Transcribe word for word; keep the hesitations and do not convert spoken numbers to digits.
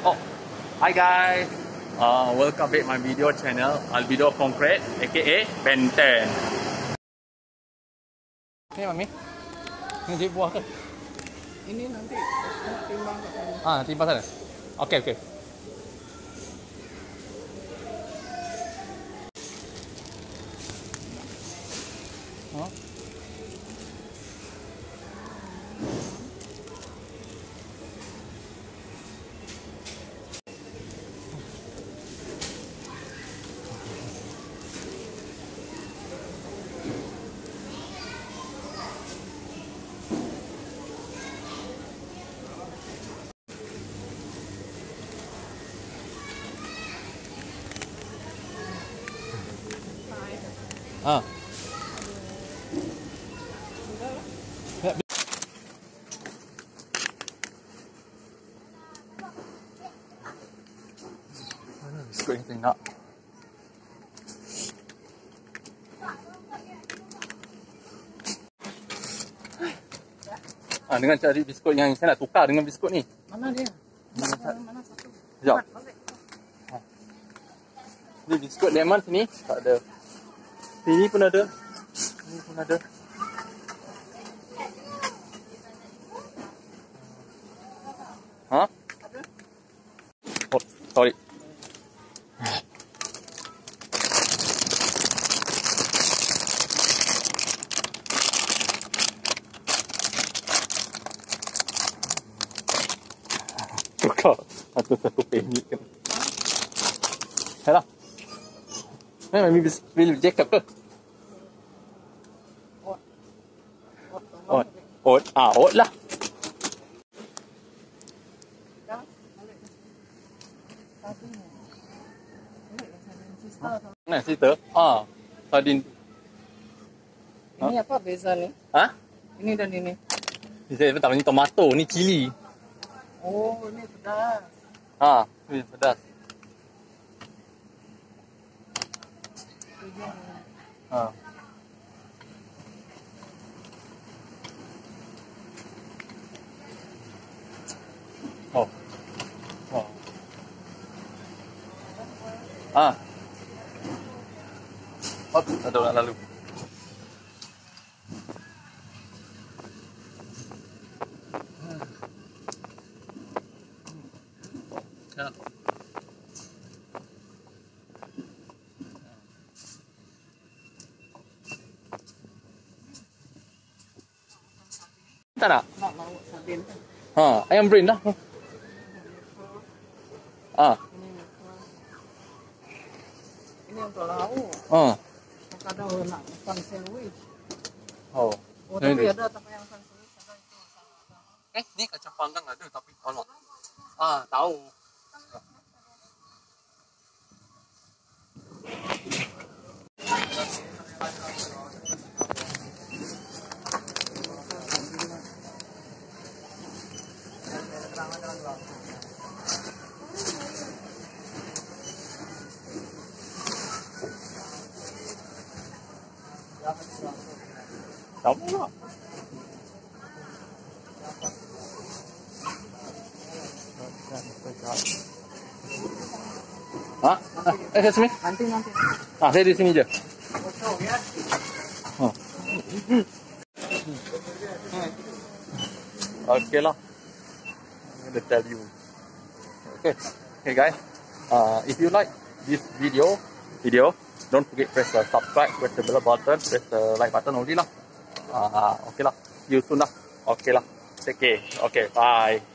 Oh, hi guys. Uh, welcome back my video channel Albedo Concrete, aka Ben ten. Ini mami, ini di buah ke? Ini nanti timbang ke sana. Ah, timbang sana. Okey okey. Oh. Ah. Biskut yang saya nak. Ah, dengan cari biskut yang saya nak tukar dengan biskut ni. Mana dia? Mana, mana satu? Sekejap. Ah. Ni biskut lemon sini tak ada. Sini pun ada. Sini pun ada. Ha? Oh, sorry. Tukar satu-satu penyik kan. Yalah. Eh, Mami beli jacket ke? Ot. Ot. Ot. Ah, ot lah. Nah, sister. Ah, sardin. Ini apa beza ni? Ha? Ini dan ini. Ni saya tak ni tomato, ni cili. Oh, ini pedas. Ha, ni pedas. Ha. Oh. Oh. Ah. Oh, ada orang lalu. Ya. Tak nak? Nak lauk sardin. Ha, ayam brain dah. Ah. Ini ini untuk lauk. Ah. Kadang nak makan sandwich. Oh. Oh, tapi ada tapi yang sandwich ada itu sama. Eh, ni kacang panggang ada tapi tolong. Ah, tahu. Tahu tak? Ha? Eh, kat sini? Nanti nanti. Ah, saya di sini je. Kosong ya. Oh. Okay lah. I'm gonna tell you. Okay. Okay guys. Uh, if you like this video, video, don't forget press the subscribe, press the bell button, press the like button only lah. Uh, okay lah. See you soon lah. Okay lah. Take care. Okay. Bye.